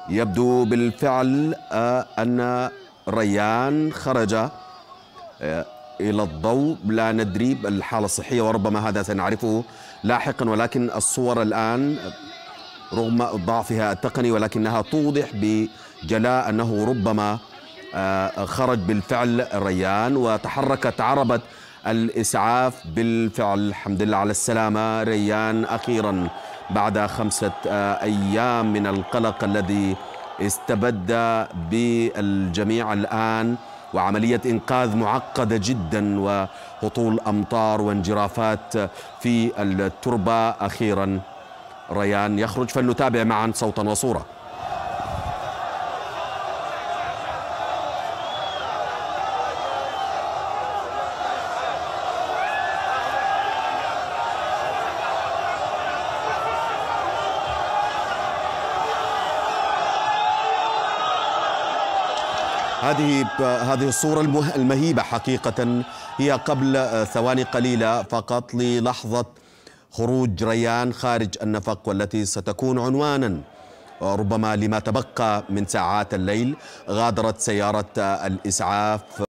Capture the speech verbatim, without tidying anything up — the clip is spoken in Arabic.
يبدو بالفعل أن ريان خرج إلى الضوء. لا ندري الحالة الصحية وربما هذا سنعرفه لاحقا، ولكن الصور الآن رغم ضعفها التقني ولكنها توضح بجلاء أنه ربما خرج بالفعل ريان، وتحركت عربة الإسعاف بالفعل. الحمد لله على السلامة ريان، أخيرا بعد خمسة أيام من القلق الذي استبد بالجميع الآن، وعملية إنقاذ معقدة جدا وهطول أمطار وانجرافات في التربة. أخيرا ريان يخرج، فلنتابع معا صوتا وصورة. هذه هذه الصورة المهيبة حقيقة هي قبل ثواني قليلة فقط للحظة خروج ريان خارج النفق، والتي ستكون عنوانا ربما لما تبقى من ساعات الليل. غادرت سيارة الإسعاف